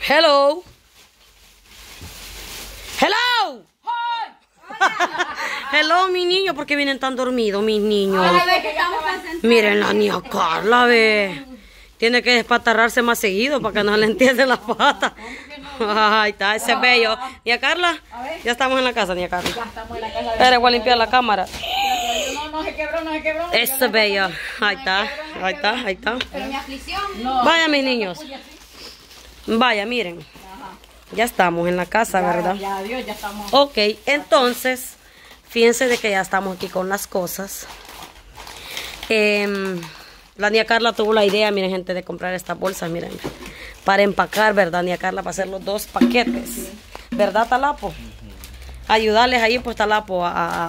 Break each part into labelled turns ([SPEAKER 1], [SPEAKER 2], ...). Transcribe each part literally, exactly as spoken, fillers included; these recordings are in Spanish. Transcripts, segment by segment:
[SPEAKER 1] Hello. Hello. Hello, mis niños, ¿por qué vienen tan dormidos, mis niños? Miren la niña Carla, ve. Tiene que despatarrarse más seguido para que no le entiendan las patas. Ahí está, ese es bello. Niña Carla, ya estamos en la casa, niña Carla.
[SPEAKER 2] Ya estamos en la casa.
[SPEAKER 1] Espera, voy a limpiar la cámara.
[SPEAKER 2] No, no se quebró, no se quebró.
[SPEAKER 1] Ese es bello. Ahí está, ahí está, ahí está.
[SPEAKER 3] Pero mi aflicción.
[SPEAKER 1] Vaya, mis niños. Vaya, miren. Ya estamos en la casa, ¿verdad?
[SPEAKER 2] Ya, adiós, ya estamos.
[SPEAKER 1] Ok, entonces, fíjense de que ya estamos aquí con las cosas. Eh, la niña Carla tuvo la idea, miren, gente, de comprar estas bolsas, miren, para empacar, ¿verdad, niña Carla? Para hacer los dos paquetes. Sí. ¿Verdad, Talapo? Ayudarles ahí, pues, Talapo, a... a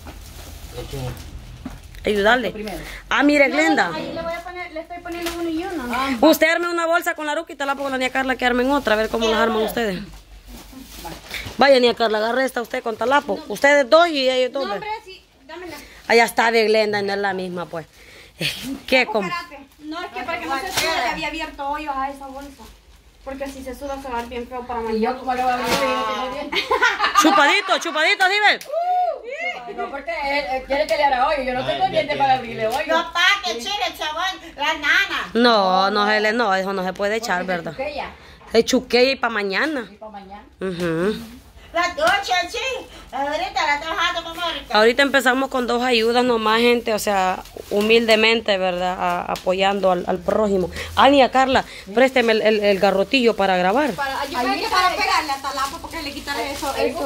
[SPEAKER 1] ayudarle. Ah, mire, Glenda.
[SPEAKER 3] No, ahí le voy a poner, le estoy poniendo uno y uno.
[SPEAKER 2] Ah,
[SPEAKER 1] usted arme una bolsa con la ruca y Talapo con la niña Carla que armen otra, a ver cómo las arman ustedes. Vaya, niña Carla, agarre esta usted con Talapo. No. Ustedes dos y ellos dos.
[SPEAKER 3] No, hombre, sí, dámela.
[SPEAKER 1] Allá está de Glenda, no es la misma, pues. ¿Qué?
[SPEAKER 3] No, espérate. No, es que para que no se sude le había abierto hoyos a esa bolsa. Porque si se suda se va a ver bien feo para mañana.
[SPEAKER 2] ¿Y yo cómo le voy a abrir? Ah. Bien.
[SPEAKER 1] Chupadito, chupadito, dime.
[SPEAKER 2] Uh, no, porque él, él quiere que le haga hoyo. Yo no tengo diente para abrirle hoyo.
[SPEAKER 4] No, pa, que chile, chabón, la nana.
[SPEAKER 1] No, no, no, no, eso no se puede echar, ¿verdad? Se chuquea y para mañana.
[SPEAKER 2] Y para mañana.
[SPEAKER 1] Uh-huh.
[SPEAKER 4] La ducha, sí. Ahorita la trabajando con Mónica.
[SPEAKER 1] Ahorita empezamos con dos ayudas nomás, gente, o sea, humildemente, ¿verdad? A, apoyando al, al prójimo. Ah, niña Carla, présteme el, el, el garrotillo para grabar.
[SPEAKER 3] Para, yo creo que para pegarle a Talapo porque le quitaré eso. eso.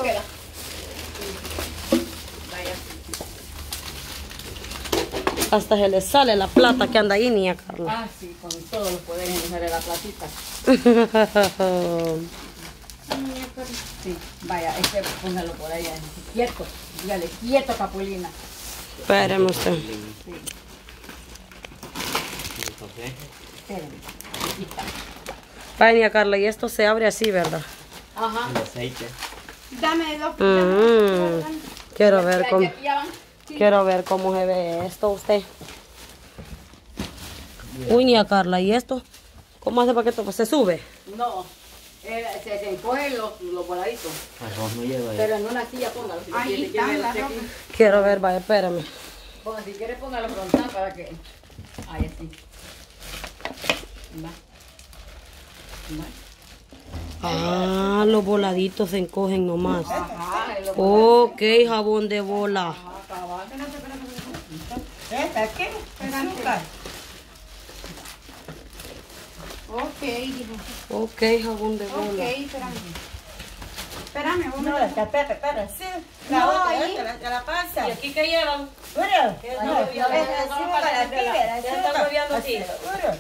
[SPEAKER 1] Hasta se le sale la plata que anda ahí, niña Carla.
[SPEAKER 2] Ah, sí, con todos los poderes de sale la platita. Sí, vaya, este póngalo por allá. Quieto, dígale, quieto, Capulina.
[SPEAKER 1] Espéreme usted.
[SPEAKER 2] Sí. Espérame, aquí está.
[SPEAKER 1] Vaya, niña Carla, y esto se abre así, ¿verdad?
[SPEAKER 2] Ajá.
[SPEAKER 5] El aceite.
[SPEAKER 3] Dame dos.
[SPEAKER 1] Mm, quiero ver cómo,
[SPEAKER 2] Aquí ya van.
[SPEAKER 3] Sí.
[SPEAKER 1] quiero ver cómo se ve esto usted. Uy, niña Carla, ¿y esto? ¿Cómo hace para que esto se sube?
[SPEAKER 2] No, eh, se, se encogen los, los voladitos.
[SPEAKER 5] Arroz no lleva ahí.
[SPEAKER 2] Pero en una silla póngalo. Si
[SPEAKER 3] Ahí
[SPEAKER 2] quiere,
[SPEAKER 3] está,
[SPEAKER 2] quiere,
[SPEAKER 3] la
[SPEAKER 2] aquí.
[SPEAKER 3] ropa.
[SPEAKER 1] Quiero ver, vaya, espérame.
[SPEAKER 2] Ponga, si quiere póngalo frontal para que... Ahí así. Va. Va.
[SPEAKER 1] Ah, los voladitos se encogen nomás.
[SPEAKER 2] Ajá, y lo
[SPEAKER 1] Ok, jabón de bola.
[SPEAKER 2] Ajá, cabal.
[SPEAKER 4] ¿Esta qué? Azúcar.
[SPEAKER 3] Ok, dijo.
[SPEAKER 1] Ok, jabón de
[SPEAKER 3] Ok,
[SPEAKER 1] bola.
[SPEAKER 3] espérame. Espérame, vamos
[SPEAKER 4] No,
[SPEAKER 3] a
[SPEAKER 4] esta, espera, espera, sí. La
[SPEAKER 3] No,
[SPEAKER 4] otra,
[SPEAKER 3] ahí.
[SPEAKER 4] esta, la, la panza.
[SPEAKER 1] ¿Y aquí qué llevan?
[SPEAKER 4] Uro.
[SPEAKER 1] está
[SPEAKER 4] No,
[SPEAKER 1] moviendo?
[SPEAKER 4] es azúcar, la pibe,
[SPEAKER 1] Ya está moviendo así.
[SPEAKER 4] Uro.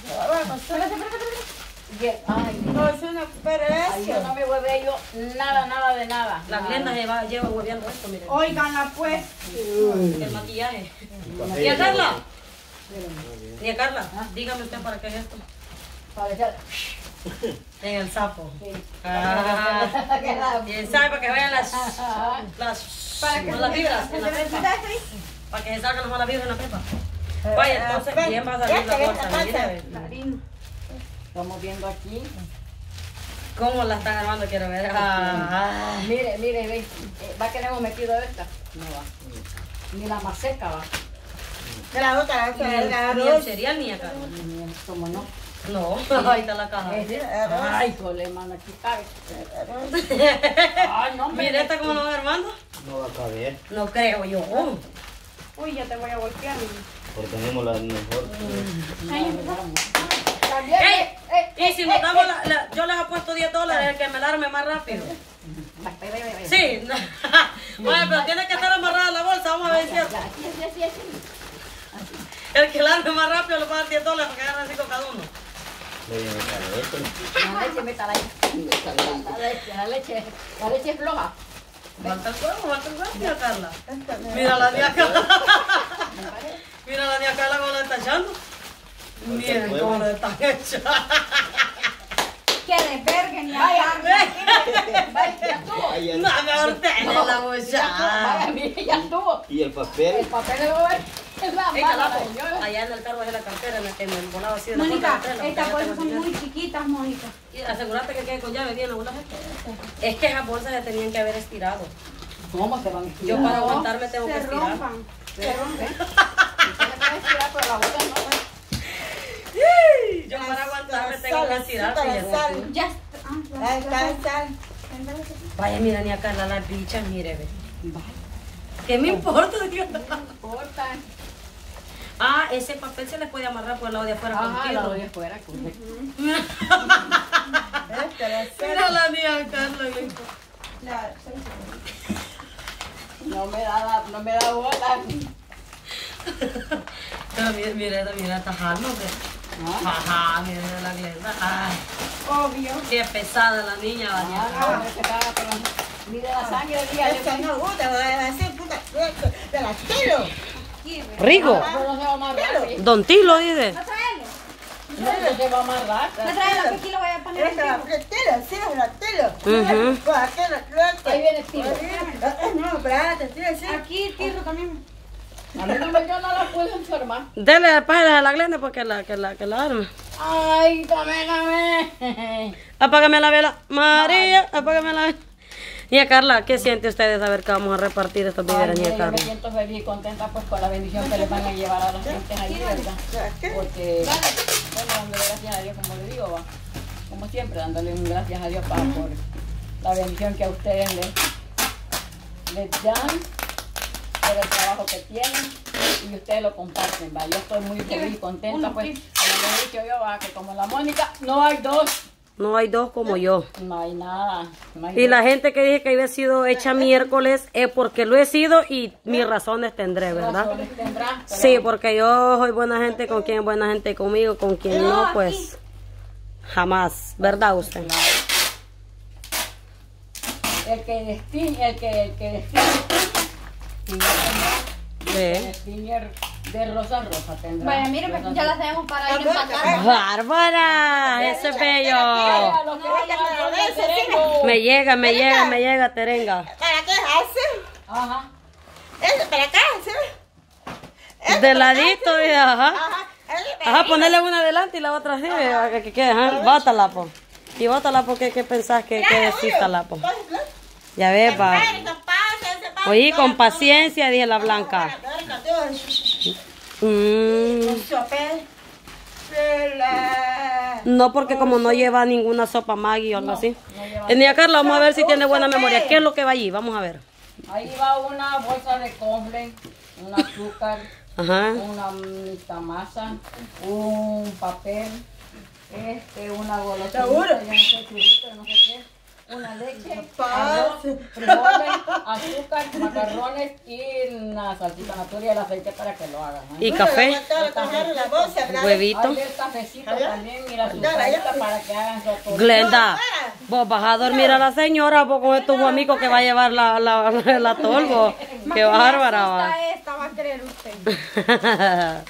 [SPEAKER 2] Bien, ay,
[SPEAKER 4] No, eso no, pero
[SPEAKER 2] ay, yo no
[SPEAKER 4] eso.
[SPEAKER 2] me hueve yo nada, nada de nada.
[SPEAKER 1] La
[SPEAKER 2] Nada.
[SPEAKER 1] Glenda lleva, lleva hueveando esto, miren.
[SPEAKER 3] Óiganla pues.
[SPEAKER 1] El maquillaje. Tía Carla. Tía Carla, dígame usted para qué es esto.
[SPEAKER 2] Para echar-
[SPEAKER 1] En el sapo.
[SPEAKER 2] Sí.
[SPEAKER 1] Ah, y sabe para que vean las, las,
[SPEAKER 3] Para que
[SPEAKER 1] las vibras en la pepa. Para que se salgan las malas vibras en la pepa. Vaya, entonces, bien va a salir la bolsa. Mire,
[SPEAKER 2] Estamos viendo aquí.
[SPEAKER 1] ¿cómo la están armando? Quiero ver. Ah,
[SPEAKER 2] Mire, mire, ve. Eh, ¿Va que le hemos metido esta? No va. Ni la más seca va.
[SPEAKER 4] De la otra, la
[SPEAKER 1] ni
[SPEAKER 4] otra,
[SPEAKER 1] el,
[SPEAKER 4] la
[SPEAKER 1] ni el
[SPEAKER 4] arroz.
[SPEAKER 1] cereal ni acá.
[SPEAKER 2] ¿Cómo no?
[SPEAKER 1] No, ahí está la caja.
[SPEAKER 2] Ay, cole, mano, aquí cabe. Ay, no, hombre.
[SPEAKER 1] Mire, ¿esta cómo lo va armando?
[SPEAKER 5] No va a caber.
[SPEAKER 1] No creo yo.
[SPEAKER 3] Uy, ya te voy a golpear.
[SPEAKER 5] Porque tenemos la mejor.
[SPEAKER 2] También.
[SPEAKER 1] ¡Ey!
[SPEAKER 2] eh, eh,
[SPEAKER 1] Y si nos damos la, la- yo les apuesto diez dólares el que me la arme más rápido. Sí. Bueno, pero tiene que estar amarrada la bolsa, vamos a ver si es cierto.
[SPEAKER 2] Así, así, así, así.
[SPEAKER 1] El que la arme más rápido le va a dar diez dólares para que agarren cinco cada uno.
[SPEAKER 5] Le viene a caer esto.
[SPEAKER 2] La leche, métala ahí. La leche, la leche, la leche es floja.
[SPEAKER 1] Falta el huevo, falta el huevo, tía Carla. Mira la tía Carla. Mira la tía Carla cómo la está echando. Miren cómo lo están echando.
[SPEAKER 3] Que desverguen y
[SPEAKER 2] Vaya,
[SPEAKER 3] agarren.
[SPEAKER 2] vaya, ya estuvo.
[SPEAKER 5] Vaya.
[SPEAKER 1] No, mejor tenle la
[SPEAKER 2] Vaya,
[SPEAKER 1] bocha.
[SPEAKER 2] mire, ya estuvo.
[SPEAKER 5] Y el papel.
[SPEAKER 2] El papel de lo es la
[SPEAKER 1] Ey,
[SPEAKER 2] mala,
[SPEAKER 1] Calapo,
[SPEAKER 2] señora.
[SPEAKER 1] allá en el carro de la cartera, en el, en el volado así de la
[SPEAKER 3] Mónica,
[SPEAKER 1] puerta de la tela,
[SPEAKER 3] estas
[SPEAKER 1] porque allá
[SPEAKER 3] bolsas son
[SPEAKER 1] tengo
[SPEAKER 3] muy
[SPEAKER 1] dinero.
[SPEAKER 3] chiquitas las monitas.
[SPEAKER 1] Y asegúrate que quede con llave bien, ¿no? Es que esas bolsas se tenían que haber estirado.
[SPEAKER 2] ¿Cómo se van a
[SPEAKER 1] Yo
[SPEAKER 2] estirar?
[SPEAKER 1] para aguantarme tengo que
[SPEAKER 3] Se
[SPEAKER 1] estirar.
[SPEAKER 3] rompan. Se rompen.
[SPEAKER 2] Usted se puede estirar, pero la boca no.
[SPEAKER 1] Yo para aguantarme tengo que estirar.
[SPEAKER 4] Para
[SPEAKER 1] fíjate.
[SPEAKER 4] sal.
[SPEAKER 3] Ya está. Ah, ya,
[SPEAKER 4] Sal,
[SPEAKER 3] ya
[SPEAKER 4] sal,
[SPEAKER 3] está.
[SPEAKER 4] sal.
[SPEAKER 1] Vaya, mira, ni acá las bichas, mire, ve. ¿Qué me importa? Dios?
[SPEAKER 2] No importa.
[SPEAKER 1] Ah, ese papel se le puede amarrar por el lado de afuera con
[SPEAKER 2] Ajá, la
[SPEAKER 1] tiro.
[SPEAKER 2] doy afuera, correcto.
[SPEAKER 4] Esta, la sal.
[SPEAKER 1] Mira la niña Carla.
[SPEAKER 4] La-
[SPEAKER 2] No me da, la- no me da bola.
[SPEAKER 1] Pero mira, mira, mira esta alma, ve.
[SPEAKER 2] Ah,
[SPEAKER 1] Ajá, mira la glenda. Ay,
[SPEAKER 3] Obvio.
[SPEAKER 1] qué pesada la niña,
[SPEAKER 2] ah,
[SPEAKER 1] Vania.
[SPEAKER 2] no, se caga con la- mire la sangre, dígale.
[SPEAKER 4] Esta no gusta, va a decir, puta, de la tiro.
[SPEAKER 3] Aquí, ve.
[SPEAKER 1] Rigo.
[SPEAKER 2] Pero no se va a amarrar, ¿sí?
[SPEAKER 1] Don Tilo dice.
[SPEAKER 3] ¿No traerlo?
[SPEAKER 2] No, no se va a amarrar.
[SPEAKER 3] ¿No traerlo? Que aquí lo voy a poner
[SPEAKER 4] Esta la
[SPEAKER 3] encima.
[SPEAKER 4] tela, sí, la tela.
[SPEAKER 1] Ujú.
[SPEAKER 4] Pues aquí la
[SPEAKER 2] Ahí viene Tilo.
[SPEAKER 4] No, espérate, tira, sí.
[SPEAKER 3] Aquí, tiro también.
[SPEAKER 2] A mí no me, yo no la puedo enfermar.
[SPEAKER 1] Dele páginas a la glenda porque la, que la, que la arma.
[SPEAKER 2] Ay, dame, dame.
[SPEAKER 1] Apágame la vela. María, apágame la vela. Niña Carla, ¿qué siente usted de saber que vamos a repartir estos víveres,
[SPEAKER 2] Ay,
[SPEAKER 1] niña
[SPEAKER 2] yo me
[SPEAKER 1] Carla?
[SPEAKER 2] siento feliz y contenta pues con la bendición que les van a llevar a la gente ahí, ¿verdad? Porque, bueno, dándole gracias a Dios, como le digo, va. Como siempre, dándole un gracias a Dios para por la bendición que a ustedes les, les dan, por el trabajo que tienen y ustedes lo comparten, va. Yo estoy muy feliz y contenta, pues, como le he dicho yo, va, que como la Mónica, no hay dos,
[SPEAKER 1] No hay dos como yo.
[SPEAKER 2] no hay nada. No hay
[SPEAKER 1] Y
[SPEAKER 2] dos.
[SPEAKER 1] la gente que dije que había sido hecha miércoles es porque lo he sido y mis razones tendré, ¿verdad?
[SPEAKER 2] Razones tendrá, pero-
[SPEAKER 1] Sí, porque yo soy buena gente con quien es buena gente conmigo, con quien no, pues jamás, ¿verdad usted?
[SPEAKER 2] El que destine, el que, el que destine, y no tendrá, el
[SPEAKER 1] Sí.
[SPEAKER 2] destiner de rosa rosa tendrá.
[SPEAKER 3] Vaya, mire, pues,
[SPEAKER 2] Rosa
[SPEAKER 3] ya las
[SPEAKER 2] rosa.
[SPEAKER 3] tenemos para ir empacando.
[SPEAKER 1] ¡Bárbara! ¡Eso es bello!
[SPEAKER 2] Mira, lo que ella me lo dice, tengo.
[SPEAKER 1] Me llega, me llega, me llega, Terenga.
[SPEAKER 4] ¿Para qué hace?
[SPEAKER 2] Ajá.
[SPEAKER 4] Eso, para acá, ¿sí?
[SPEAKER 1] De ladito, dice, ajá.
[SPEAKER 4] Ajá, eso, para
[SPEAKER 1] Ajá, ponerle una adelante y la otra así, eh, que, que, que, ajá, bótala, po. Y bótala porque ¿qué pensás que, que decís, la po? Ya ves, pa. Oye, con paciencia, dije la Blanca. Mm, no, porque como no lleva ninguna sopa Maggi o algo así.
[SPEAKER 2] no lleva.
[SPEAKER 1] Eh, Niña Carla, vamos a ver si tiene buena memoria. ¿Qué es lo que va allí? Vamos a ver.
[SPEAKER 2] Ahí va una bolsa de cornflakes, un azúcar,
[SPEAKER 1] Ajá.
[SPEAKER 2] una mixta masa, un papel, este, una golosina,
[SPEAKER 4] ¿Seguro?
[SPEAKER 2] yo no sé, churrito, no sé qué, una leche, arroz, frijoles, azúcar, macarrones y una salsita natural y el aceite para que lo hagan. ¿eh?
[SPEAKER 1] Y café, huevito.
[SPEAKER 2] Hay el cafecito también, mira, su salsa para que hagan su atole.
[SPEAKER 1] Glenda, vos vas a dormir a la señora vos con estos amigos que va a llevar la, la, la, la tolvo. Qué bárbara, va.
[SPEAKER 3] Esta va a creer usted.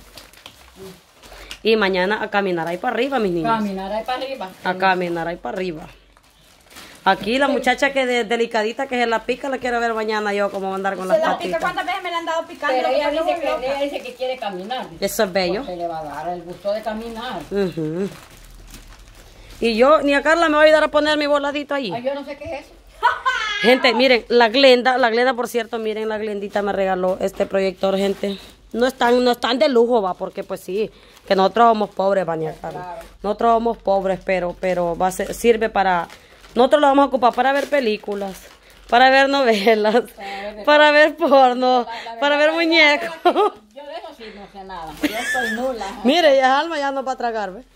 [SPEAKER 1] Y mañana a caminar ahí para arriba, mis niños.
[SPEAKER 2] Caminar ahí para arriba.
[SPEAKER 1] A caminar ahí para arriba. Aquí la muchacha que de, delicadita que se la pica, la quiero ver mañana yo cómo va a andar con las
[SPEAKER 3] Se la pica,
[SPEAKER 1] patitas.
[SPEAKER 3] ¿cuántas veces me la han dado picando?
[SPEAKER 2] Pero
[SPEAKER 3] Lo que
[SPEAKER 2] ella
[SPEAKER 3] pasa
[SPEAKER 2] dice,
[SPEAKER 3] es que
[SPEAKER 2] que,
[SPEAKER 3] loca.
[SPEAKER 2] ella dice que quiere caminar.
[SPEAKER 1] Eso es bello.
[SPEAKER 2] Porque le va a dar el gusto de caminar.
[SPEAKER 1] Ujú. Y yo, ni a Carla me va a ayudar a poner mi voladito ahí.
[SPEAKER 2] Ay, yo no sé qué es eso.
[SPEAKER 1] Gente, miren, la Glenda, la Glenda, por cierto, miren, la Glendita me regaló este proyector, gente. No están, no están de lujo, va, porque pues sí, que nosotros somos pobres, va, ni a Carla. Nosotros somos pobres, pero, pero va a ser- sirve para, nosotros lo vamos a ocupar para ver películas, para ver novelas, para ver porno, para ver muñecos.
[SPEAKER 2] Yo de eso sí no sé nada. Yo estoy nula.
[SPEAKER 1] Mire, ya Alma ya no va a tragar, ¿ve?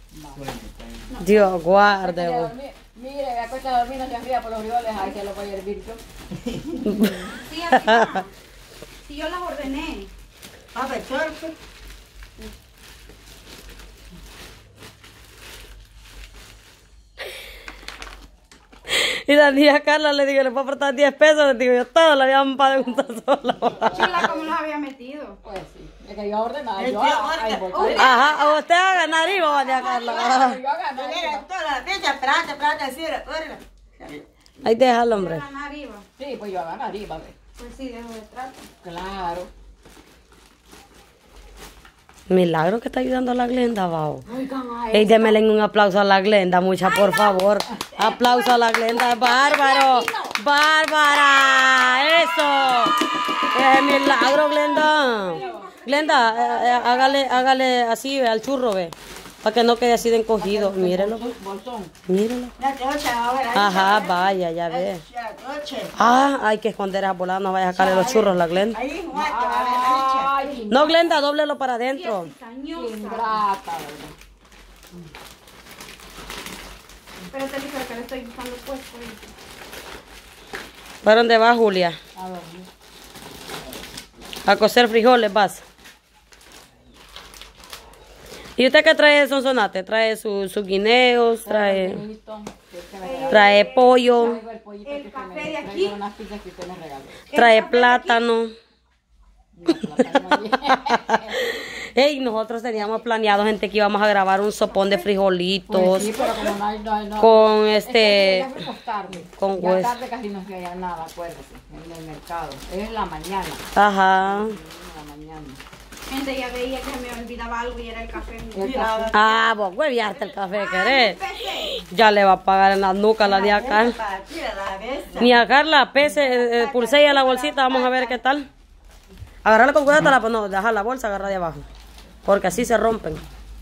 [SPEAKER 1] Dios guarde,
[SPEAKER 2] Quiere
[SPEAKER 1] vos.
[SPEAKER 2] dormir. Mire, me acuesta a dormir, no se enfría por los frijoles, ahí se lo voy a hervir yo.
[SPEAKER 3] Sí, así va. Sí, yo las ordené.
[SPEAKER 4] A ver, chorpe.
[SPEAKER 1] Y la tía Carla le digo, le puedo aportar diez pesos, le digo, yo todo la habían preguntado sola.
[SPEAKER 3] Chula, ¿cómo los había metido?
[SPEAKER 2] Pues sí, es que yo ordenaba,
[SPEAKER 4] El
[SPEAKER 2] yo
[SPEAKER 4] tío
[SPEAKER 2] a, a
[SPEAKER 4] Orca.
[SPEAKER 2] envolver.
[SPEAKER 1] Ajá, usted va a ganar y vos, tía Carla.
[SPEAKER 2] Yo a ganar.
[SPEAKER 4] Mira, toda la fecha, plata, plata, así, órale.
[SPEAKER 1] Ahí déjalo, hombre.
[SPEAKER 3] Ganar arriba.
[SPEAKER 2] Sí, pues yo a ganar iba a ver.
[SPEAKER 3] Pues sí, dejo de trato.
[SPEAKER 2] Claro.
[SPEAKER 1] Milagro que está ayudando a la Glenda, Bao.
[SPEAKER 3] Oigan, a
[SPEAKER 1] Ey, démele un aplauso a la Glenda, mucha, por favor. Aplauso a la Glenda, bárbaro. Bárbara, eso. Es milagro, Glenda. Glenda, eh, eh, hágale, hágale así, ve, al churro, ve. Para que no quede así de encogido. Mírelo,
[SPEAKER 2] Bolsón.
[SPEAKER 1] mírelo.
[SPEAKER 4] La trocha ahora.
[SPEAKER 1] Ajá, vaya, ya ve.
[SPEAKER 4] La trocha.
[SPEAKER 1] Ah, hay que esconder esa volada, no vaya a sacarle los churros, la Glenda.
[SPEAKER 4] Ahí, Juan, te va a ver la
[SPEAKER 2] Ay,
[SPEAKER 1] No, Glenda, dóblelo para adentro.
[SPEAKER 2] ingrata, ¿verdad?
[SPEAKER 3] Pero te dije que le estoy buscando pues.
[SPEAKER 1] ¿Para dónde va, Julia?
[SPEAKER 2] A ver,
[SPEAKER 1] A cocer frijoles vas. ¿Y usted qué trae de Sonsonate? Trae su- sus guineos, trae,
[SPEAKER 2] bonito, que usted me regaló.
[SPEAKER 1] trae pollo,
[SPEAKER 2] Traigo el pollito
[SPEAKER 3] El
[SPEAKER 2] que usted
[SPEAKER 3] café
[SPEAKER 2] me-
[SPEAKER 3] de
[SPEAKER 2] traigo
[SPEAKER 3] aquí.
[SPEAKER 2] unas pizzas que usted me regaló.
[SPEAKER 1] trae plátano.
[SPEAKER 2] No, plátano allí.
[SPEAKER 1] Ey, nosotros teníamos planeado, gente, que íbamos a grabar un sopón de frijolitos
[SPEAKER 2] Pues sí, pero como no hay, no hay, no.
[SPEAKER 1] con
[SPEAKER 2] Es que
[SPEAKER 1] este...
[SPEAKER 2] ya fuimos tarde.
[SPEAKER 1] con
[SPEAKER 2] ya
[SPEAKER 1] hueso.
[SPEAKER 2] tarde casi no se halla nada, acuérdese, en el mercado. Es la mañana.
[SPEAKER 1] Ajá.
[SPEAKER 2] Es la mañana.
[SPEAKER 3] Gente, ya veía que me olvidaba algo y era el café.
[SPEAKER 2] El café.
[SPEAKER 1] Ah, vos hueviarte el café, ¿querés? Ya le va a pagar en la nuca la de acá. Ni a Carla, pese, eh, eh, pulsella la bolsita, vamos a ver qué tal. Agarrarla con cuidado, la, no, dejar la bolsa, agarrar de abajo. Porque así se rompen.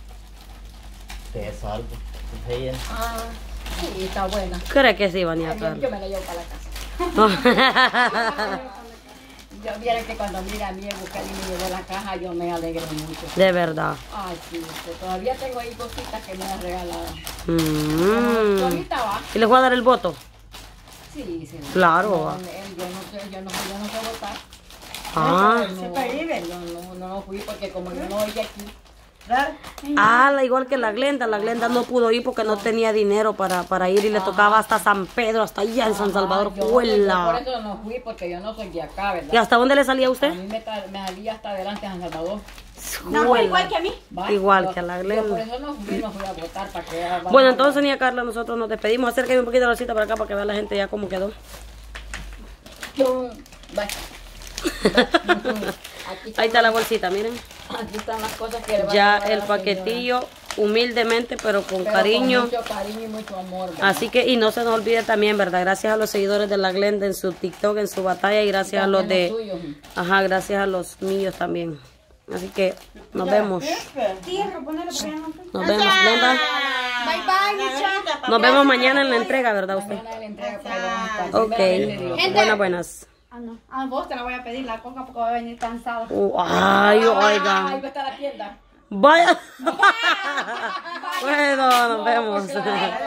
[SPEAKER 5] Pesa algo. Ella.
[SPEAKER 2] Ah, sí, está buena.
[SPEAKER 1] ¿Crees que sí, Vania
[SPEAKER 2] Yo,
[SPEAKER 1] Carla?
[SPEAKER 2] yo me la llevo para la casa. Yo viera que cuando mira a mí el buscar y me llevó la caja, yo me alegro mucho.
[SPEAKER 1] De verdad.
[SPEAKER 2] Ay, sí, que todavía tengo ahí cositas que me han regalado.
[SPEAKER 1] Mm.
[SPEAKER 2] Ahorita va.
[SPEAKER 1] ¿Y les voy a dar el voto?
[SPEAKER 2] Sí, sí.
[SPEAKER 1] Claro,
[SPEAKER 2] No,
[SPEAKER 1] va.
[SPEAKER 2] él, yo no sé, yo no, yo no sé votar.
[SPEAKER 1] Ah.
[SPEAKER 2] No, yo no, no, no fui porque como yo no oí aquí.
[SPEAKER 1] Ah, la igual que la Glenda. La Glenda no pudo ir porque no tenía dinero para, para ir y le tocaba hasta San Pedro, hasta allá en San Salvador.
[SPEAKER 2] Yo, yo por
[SPEAKER 1] ¡Juela!
[SPEAKER 2] eso no fui porque yo no soy de acá, ¿verdad?
[SPEAKER 1] ¿Y hasta dónde le salía a
[SPEAKER 2] A
[SPEAKER 1] usted?
[SPEAKER 2] mí me, tra- me salía hasta adelante a San Salvador.
[SPEAKER 3] No,
[SPEAKER 1] ¡Juela!
[SPEAKER 3] igual que a mí.
[SPEAKER 2] ¿va?
[SPEAKER 1] Igual
[SPEAKER 2] Yo-
[SPEAKER 1] que a la
[SPEAKER 2] yo
[SPEAKER 1] Glenda.
[SPEAKER 2] por eso no fui, no fui a votar para que... vamos
[SPEAKER 1] Bueno,
[SPEAKER 2] a-
[SPEAKER 1] entonces, niña Carla, nosotros nos despedimos. Acérqueme un poquito la cita para acá para que vea la gente ya cómo quedó.
[SPEAKER 2] Yo- va. Aquí
[SPEAKER 1] Ahí está la bolsita, miren.
[SPEAKER 2] Aquí están las cosas que le va a
[SPEAKER 1] Ya
[SPEAKER 2] llevar a
[SPEAKER 1] el
[SPEAKER 2] la
[SPEAKER 1] paquetillo, humildemente, pero con
[SPEAKER 2] señora. Pero
[SPEAKER 1] cariño.
[SPEAKER 2] Con mucho cariño y mucho amor. ¿verdad?
[SPEAKER 1] Así que, y no se nos olvide también, ¿verdad? Gracias a los seguidores de la Glenda en su TikTok, en su batalla, y gracias a los
[SPEAKER 2] También
[SPEAKER 1] de...
[SPEAKER 2] los suyos.
[SPEAKER 1] Ajá, gracias a los míos también. Así que nos vemos.
[SPEAKER 3] Tierra, ponelo para allá.
[SPEAKER 1] Nos vemos, Glenda.
[SPEAKER 3] Bye bye, muchachos.
[SPEAKER 1] Nos vemos mañana en la entrega, ¿verdad usted?
[SPEAKER 2] Mañana le entrega para la-
[SPEAKER 1] Ok.
[SPEAKER 2] primeramente Dios.
[SPEAKER 1] Buenas, buenas.
[SPEAKER 3] Ah, no. Ah, vos te la voy a pedir la coca porque voy a venir cansado.
[SPEAKER 1] Uh, ay,
[SPEAKER 2] Ahí
[SPEAKER 1] oigan.
[SPEAKER 2] va a estar la tienda.
[SPEAKER 1] Vaya. Bueno, nos vemos.